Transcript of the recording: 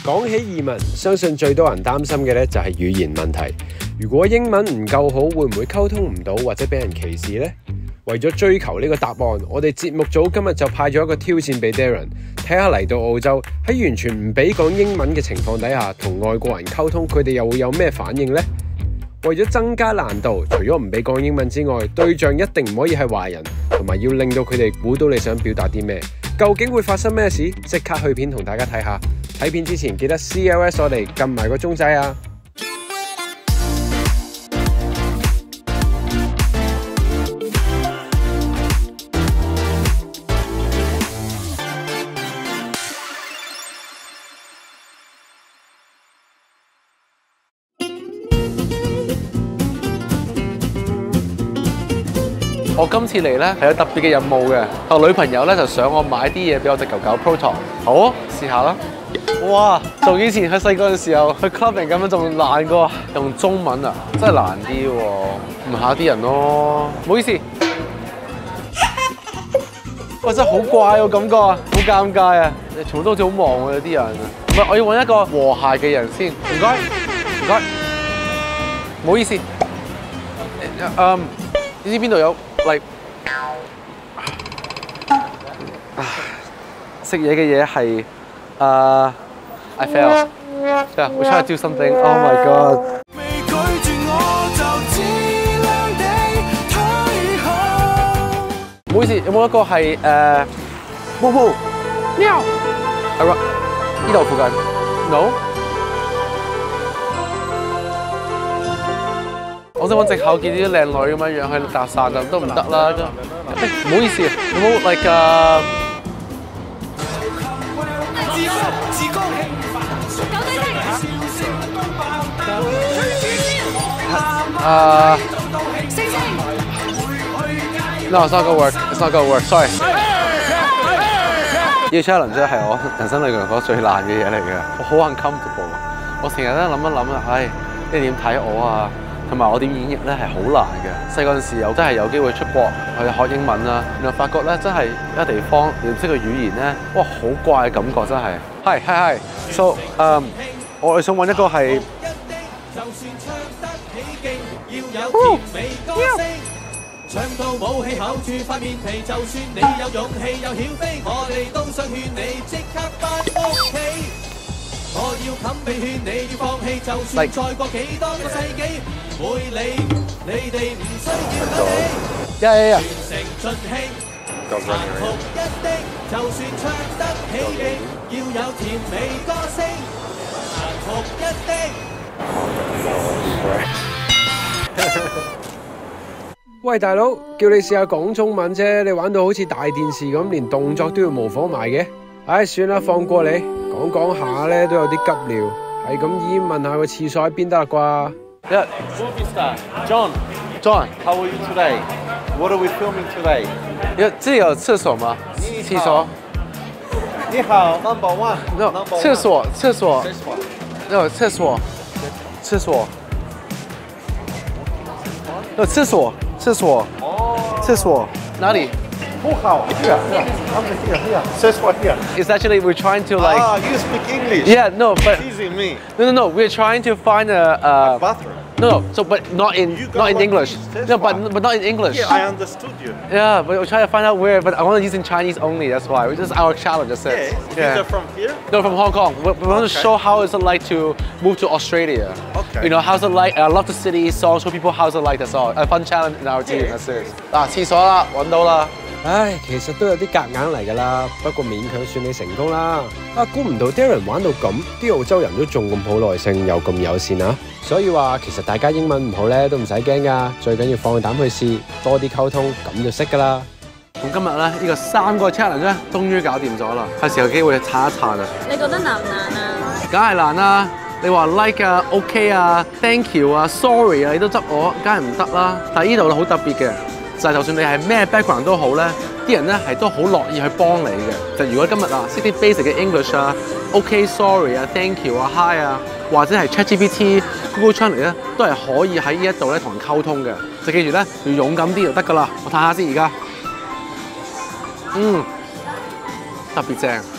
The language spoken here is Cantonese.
講起移民，相信最多人擔心嘅咧就係語言問題。如果英文唔夠好，會唔會溝通唔到或者俾人歧視呢？為咗追求呢個答案，我哋節目組今日就派咗一個挑戰俾 Darren， 睇下嚟到澳洲喺完全唔俾講英文嘅情況底下，同外國人溝通，佢哋又會有咩反應呢？為咗增加難度，除咗唔俾講英文之外，對象一定唔可以係華人，同埋要令到佢哋估到你想表達啲咩。究竟會發生咩事？即刻去片同大家睇下。睇片之前記得 CLS 我哋撳埋個鐘仔啊！ 我今次嚟咧係有特別嘅任務嘅，我女朋友咧就想我買啲嘢俾我隻狗狗 Proton。好啊，試下啦。哇，仲以前喺細個嘅時候去 clubbing 咁樣仲難過，用中文啊，真係難啲喎，唔下啲人咯。唔好意思，哇，真係好怪個感覺啊，好尷尬啊，全部都好似好忙喎，有啲人。唔係，我要揾一個和諧嘅人先。唔該，唔該，唔好意思。你知邊度有？食嘢嘅嘢係I fail. Yeah, we try to do something. Oh my god. 唔好意思，有冇一個係毛毛喵？係啊，呢度附近。No。我想揾藉口見啲靚女咁樣去搭訕就都唔得啦。唔好意思，有冇 like No, it's not gonna work. It's not gonna work. Sorry. 呢個 challenge 真係我人生裏面覺得最難嘅嘢嚟嘅，我好 uncomfortable。我成日咧諗一諗啊，唉，你點睇我啊？同埋我點演繹咧係好難嘅。細個陣時又真係有機會出國去學英文啦，然後發覺咧真係一個地方你唔識個語言咧，哇好怪嘅感覺真係。係。So 我想揾一個係。唱到武器厚住塊面皮，就算你有勇氣有曉飛，我哋都想勸你即刻返屋企。我要冚被勸你要放棄，就算再過幾多個世紀，會理你哋唔需要等你。全城盡興，殘酷一的，就算唱得起勁，要有甜美歌聲。殘酷一的。 喂，大佬，叫你試下講中文啫，你玩到好似大電視咁，連動作都要模仿埋嘅。唉，算啦，放過你。講下咧都有啲急尿，係咁依問下個廁所喺邊得啦啩？Yeah. Movie star. John, how are you today? What are we filming today? 這裡有廁所嗎？廁所。你好 ，Number One. No, 廁所。No, 廁所。廁所。哪裡？不好。Here. It's actually we're trying to like. You speak English. Yeah, no, but. Teasing me. No. We're trying to find a bathroom. No. So, but not in English. No, but not in English. Yeah, I understood you. Yeah, but we're trying to find out where. But I want to use in Chinese only. That's why. This is our challenge. That's it. Yeah. You're from here? No, from Hong Kong. We want to show how it's like to move to Australia. Okay. You know, how's it like? I love the city, so show people how's it like. That's all. A fun challenge in our team. That's it. 嗱，廁所啦，揾到啦。 唉，其實都有啲夾硬嚟㗎啦，不過勉強算你成功啦。估唔到 Darren 玩到咁，啲澳洲人都仲咁好耐性，又咁友善啊！所以話其實大家英文唔好咧都唔使驚㗎，最緊要放膽去試，多啲溝通，咁就識㗎啦。 咁今日咧呢個3個 challenge 咧，終於搞掂咗啦，係時候機會去撐一撐啊！ 你覺得難唔難啊？ 梗係難啦！你話 like 啊、OK 啊、thank you 啊、sorry 啊，你都執我，梗係唔得啦。但係呢度好特別嘅。就算你係咩 background 都好咧，啲人咧係都好樂意去幫你嘅。就如果今日識啲 basic 嘅 English 啊、OK、sorry 啊、thank you 啊、hi 啊，或者係 ChatGPT、Google Translate 咧，都係可以喺呢一度咧同人溝通嘅。就記住咧，要勇敢啲就得㗎啦。我睇下先而家，特別正。